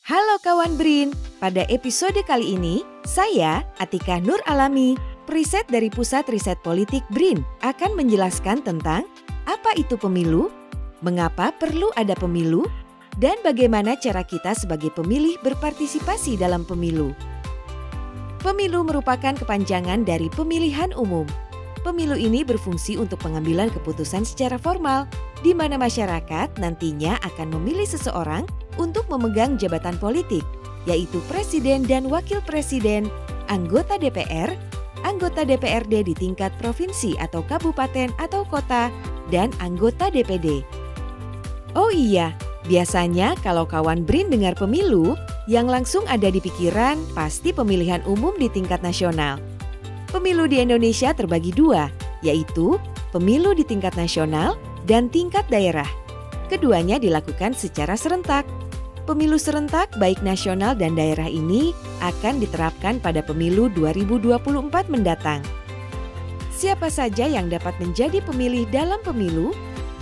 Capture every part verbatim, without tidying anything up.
Halo kawan Brin, pada episode kali ini saya, Atika Nur Alami, periset dari Pusat Riset Politik Brin, akan menjelaskan tentang apa itu pemilu, mengapa perlu ada pemilu, dan bagaimana cara kita sebagai pemilih berpartisipasi dalam pemilu. Pemilu merupakan kepanjangan dari pemilihan umum. Pemilu ini berfungsi untuk pengambilan keputusan secara formal, di mana masyarakat nantinya akan memilih seseorang untuk memegang jabatan politik, yaitu presiden dan wakil presiden, anggota D P R, anggota D P R D di tingkat provinsi atau kabupaten atau kota, dan anggota D P D. Oh iya, biasanya kalau kawan Brin dengar pemilu, yang langsung ada di pikiran pasti pemilihan umum di tingkat nasional. Pemilu di Indonesia terbagi dua, yaitu pemilu di tingkat nasional dan tingkat daerah. Keduanya dilakukan secara serentak. Pemilu serentak baik nasional dan daerah ini akan diterapkan pada pemilu dua ribu dua puluh empat mendatang. Siapa saja yang dapat menjadi pemilih dalam pemilu?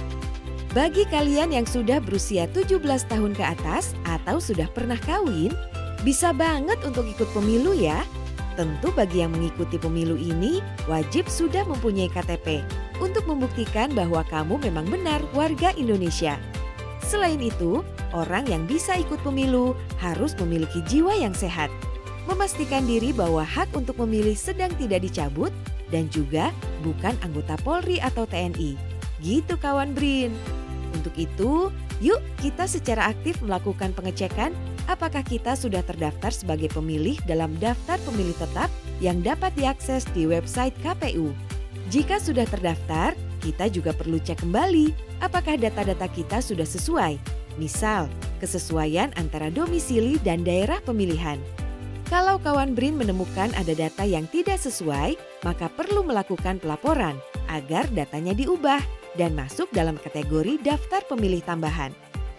Bagi kalian yang sudah berusia tujuh belas tahun ke atas atau sudah pernah kawin, bisa banget untuk ikut pemilu ya. Tentu bagi yang mengikuti pemilu ini wajib sudah mempunyai K T P untuk membuktikan bahwa kamu memang benar warga Indonesia. Selain itu, orang yang bisa ikut pemilu harus memiliki jiwa yang sehat, memastikan diri bahwa hak untuk memilih sedang tidak dicabut, dan juga bukan anggota Polri atau T N I. Gitu kawan Brin. Untuk itu, yuk kita secara aktif melakukan pengecekan apakah kita sudah terdaftar sebagai pemilih dalam daftar pemilih tetap yang dapat diakses di website K P U. Jika sudah terdaftar, kita juga perlu cek kembali apakah data-data kita sudah sesuai. Misal, kesesuaian antara domisili dan daerah pemilihan. Kalau kawan Brin menemukan ada data yang tidak sesuai, maka perlu melakukan pelaporan agar datanya diubah dan masuk dalam kategori daftar pemilih tambahan.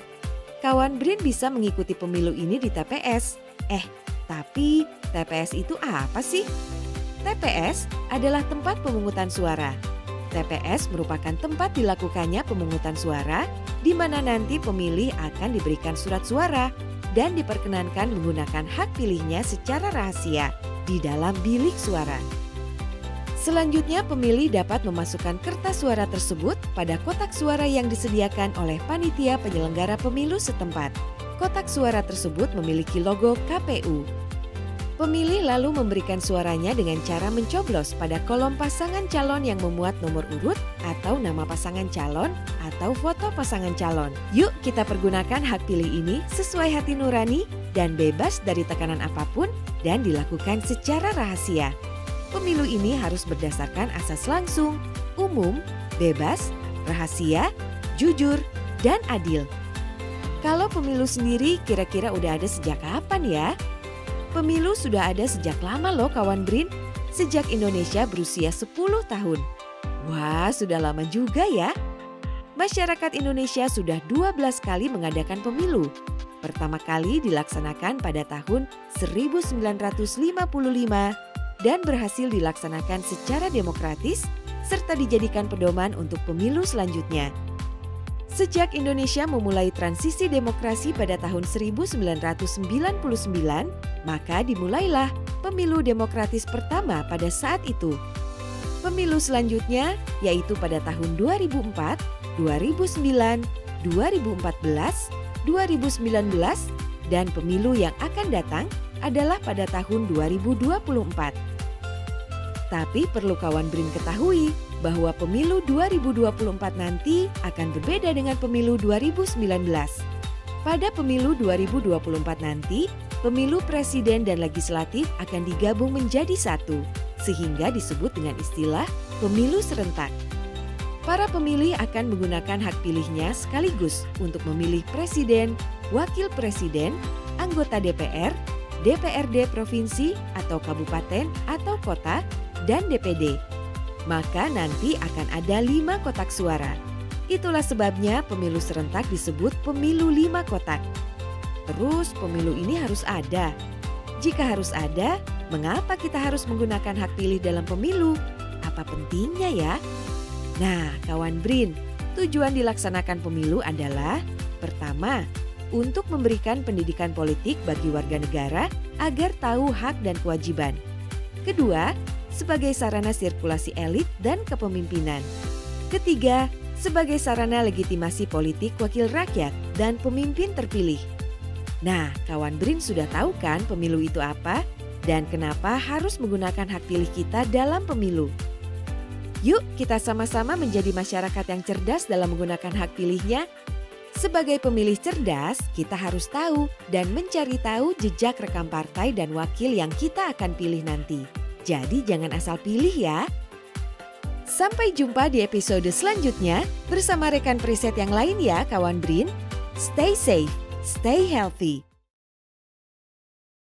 Kawan Brin bisa mengikuti pemilu ini di T P S. Eh, tapi T P S itu apa sih? T P S adalah tempat pemungutan suara. T P S merupakan tempat dilakukannya pemungutan suara di mana nanti pemilih akan diberikan surat suara dan diperkenankan menggunakan hak pilihnya secara rahasia di dalam bilik suara. Selanjutnya, pemilih dapat memasukkan kertas suara tersebut pada kotak suara yang disediakan oleh panitia penyelenggara pemilu setempat. Kotak suara tersebut memiliki logo K P U. Pemilih lalu memberikan suaranya dengan cara mencoblos pada kolom pasangan calon yang memuat nomor urut atau nama pasangan calon atau foto pasangan calon. Yuk kita pergunakan hak pilih ini sesuai hati nurani dan bebas dari tekanan apapun dan dilakukan secara rahasia. Pemilu ini harus berdasarkan asas langsung, umum, bebas, rahasia, jujur, dan adil. Kalau pemilu sendiri kira-kira udah ada sejak kapan ya? Pemilu sudah ada sejak lama loh kawan Brin, sejak Indonesia berusia sepuluh tahun. Wah, sudah lama juga ya. Masyarakat Indonesia sudah dua belas kali mengadakan pemilu. Pertama kali dilaksanakan pada tahun seribu sembilan ratus lima puluh lima dan berhasil dilaksanakan secara demokratis serta dijadikan pedoman untuk pemilu selanjutnya. Sejak Indonesia memulai transisi demokrasi pada tahun seribu sembilan ratus sembilan puluh sembilan, maka dimulailah pemilu demokratis pertama pada saat itu. Pemilu selanjutnya yaitu pada tahun dua ribu empat, dua ribu sembilan, dua ribu empat belas, dua ribu sembilan belas, dan pemilu yang akan datang adalah pada tahun dua ribu dua puluh empat. Tapi perlu kawan Brin ketahui bahwa pemilu dua ribu dua puluh empat nanti akan berbeda dengan pemilu dua ribu sembilan belas. Pada pemilu dua ribu dua puluh empat nanti, pemilu presiden dan legislatif akan digabung menjadi satu, sehingga disebut dengan istilah pemilu serentak. Para pemilih akan menggunakan hak pilihnya sekaligus untuk memilih presiden, wakil presiden, anggota D P R, D P R D provinsi atau kabupaten atau kota, dan D P D. Maka nanti akan ada lima kotak suara. Itulah sebabnya pemilu serentak disebut pemilu lima kotak. Terus pemilu ini harus ada. Jika harus ada, mengapa kita harus menggunakan hak pilih dalam pemilu? Apa pentingnya ya? Nah, kawan Brin, tujuan dilaksanakan pemilu adalah pertama, untuk memberikan pendidikan politik bagi warga negara agar tahu hak dan kewajiban. Kedua, sebagai sarana sirkulasi elit dan kepemimpinan. Ketiga, sebagai sarana legitimasi politik wakil rakyat dan pemimpin terpilih. Nah, kawan BRIN sudah tahu kan pemilu itu apa dan kenapa harus menggunakan hak pilih kita dalam pemilu. Yuk kita sama-sama menjadi masyarakat yang cerdas dalam menggunakan hak pilihnya. Sebagai pemilih cerdas, kita harus tahu dan mencari tahu jejak rekam partai dan wakil yang kita akan pilih nanti. Jadi jangan asal pilih ya. Sampai jumpa di episode selanjutnya bersama rekan Preset yang lain ya kawan BRIN. Stay safe, stay healthy.